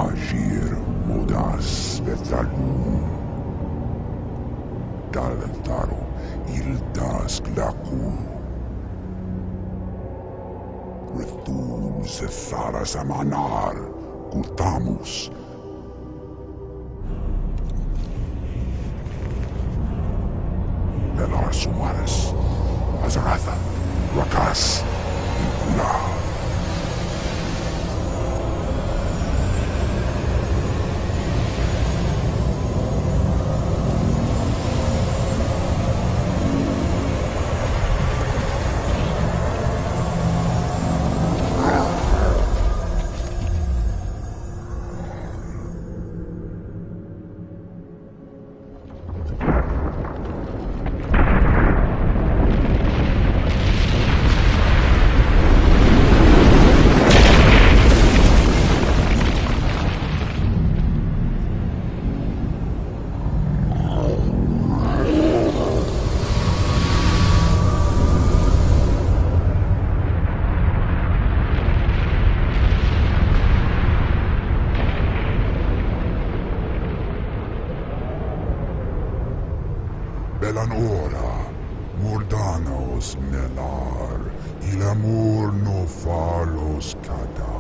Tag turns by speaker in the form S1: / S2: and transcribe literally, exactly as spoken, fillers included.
S1: agir modas Bethalun. Dalentaro ildas glakun. Rethum Zepharas Amanar, Gutamus. Belar Sumaris, Azaratha, Rakas, Incula. Belan ora, mordanos nelar, il amor no falos cada.